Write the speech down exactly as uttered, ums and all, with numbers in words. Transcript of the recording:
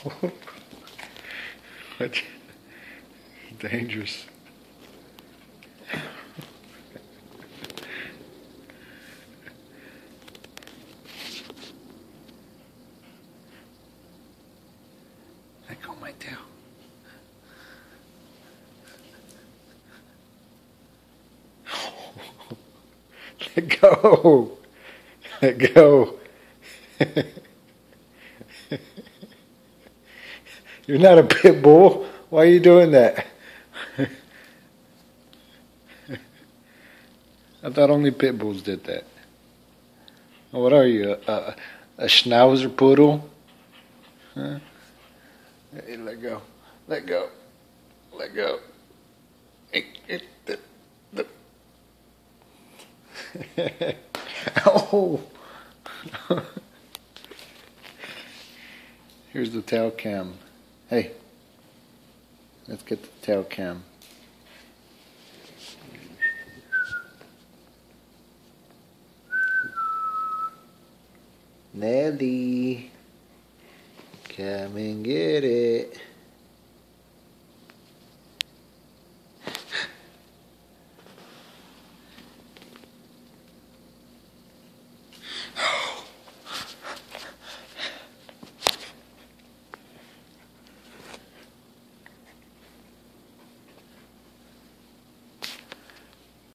What? Dangerous. Let go of my tail. Let go. Let go. You're not a pit bull. Why are you doing that? I thought only pit bulls did that. What are you, a, a, a schnauzer poodle? Huh? Hey, let go. Let go. Let go. Hey, hey, the, the. Oh! Here's the tail cam. Hey, let's get the tail cam. Nelly, come and get it.